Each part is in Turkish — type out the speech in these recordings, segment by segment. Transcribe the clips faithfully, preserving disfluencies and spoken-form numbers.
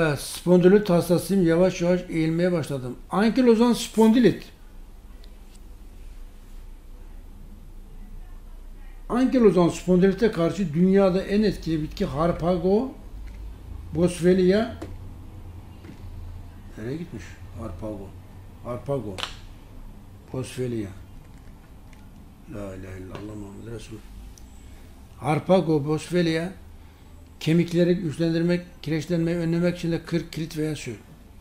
Evet, spondilit hastasıyım. Yavaş yavaş eğilmeye başladım. Ankilozan spondilit. Ankilozan spondilite karşı dünyada en etkili bitki Harpago boswellia. Nereye gitmiş? Harpago. Harpago boswellia. La ilahe illallah Muhammed Resul. Harpago boswellia kemikleri güçlendirmek, kireçlenmeyi önlemek için de kırk kilit veya su.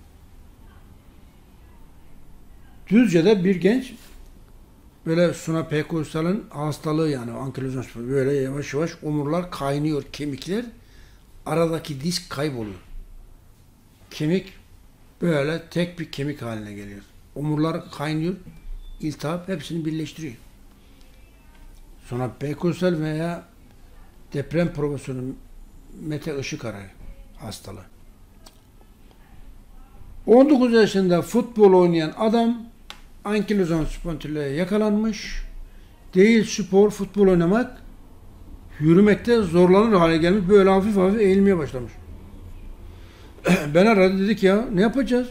Düzce'de bir genç böyle Suna Pekostal'ın hastalığı yani ankilozan böyle yavaş yavaş omurlar kaynıyor, kemikler aradaki disk kayboluyor. Kemik böyle tek bir kemik haline geliyor. Omurlar kaynıyor, iltihap hepsini birleştiriyor. Sonra Pekostal veya deprem profesörü Mete Işıkaray hastalığı. on dokuz yaşında futbol oynayan adam ankilozan spondiliteye yakalanmış. Değil spor, futbol oynamak, yürümekte zorlanır hale gelmiş. Böyle hafif hafif eğilmeye başlamış. Ben aradı, dedik ya ne yapacağız?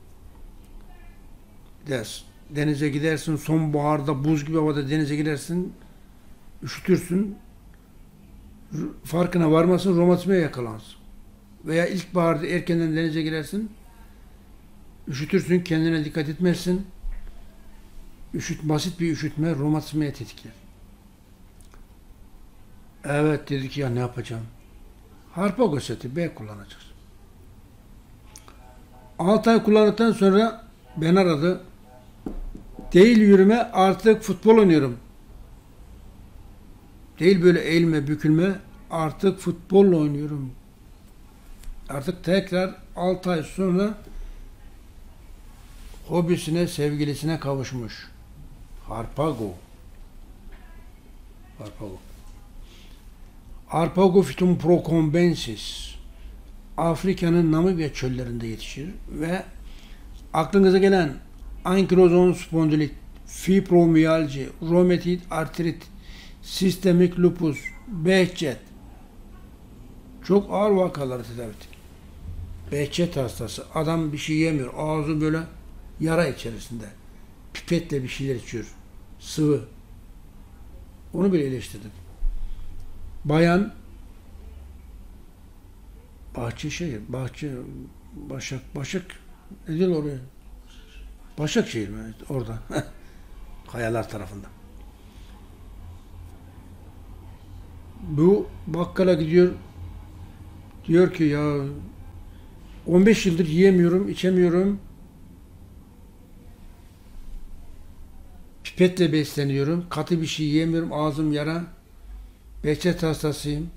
Ders. Denize gidersin, sonbaharda buz gibi havada denize gidersin, üşütürsün, farkına varmasın, romatizmaya yakalansın. Veya ilkbaharda erkenden denize girersin, üşütürsün, kendine dikkat etmezsin, üşüt, basit bir üşütme romatizmaya tetikler. Evet dedik ya ne yapacağım? Harpago seti B kullanacağız. altı ay kullandıktan sonra ben aradı. Değil yürüme, artık futbol oynuyorum. Değil böyle eğilme, bükülme, artık futbolla oynuyorum. Artık tekrar altı ay sonra hobisine, sevgilisine kavuşmuş. Harpago. Harpago. Harpagophytum procombensis. Afrika'nın Namibya çöllerinde yetişir ve aklınıza gelen ankilozan spondilit, fibromiyalji, romatid artrit, sistemik lupus, Behçet. Çok ağır vakaları tedavi ettik. Behçet hastası. Adam bir şey yemiyor. Ağzı böyle yara içerisinde. Pipetle bir şeyler içiyor. Sıvı. Onu bile iyileştirdim. Bayan Bahçeşehir, Bahçe, Başak, Başak, ne diyor oraya? Başakşehir mi? Orada. Kayalar tarafında. Bu bakkala gidiyor, diyor ki ya on beş yıldır yiyemiyorum, içemiyorum, pipetle besleniyorum, katı bir şey yiyemiyorum, ağzım yara, Behçet hastasıyım.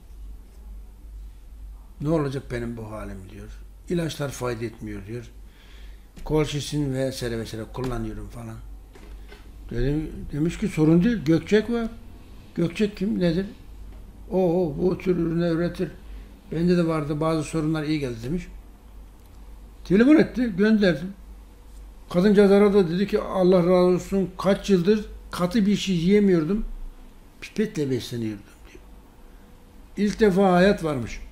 Ne olacak benim bu halim diyor. İlaçlar fayda etmiyor diyor. Kolşisin vesaire vesaire kullanıyorum falan. Dedim, demiş ki sorun değil, Gökçek var. Gökçek kim, nedir? O, o bu tür ürünler üretir. Bende de vardı, bazı sorunlar iyi geldi demiş. Telefon etti, gönderdim. Kadıncağız aradı, dedi ki Allah razı olsun, kaç yıldır katı bir şey yiyemiyordum, pipetle besleniyordum diyor. İlk defa hayat varmış.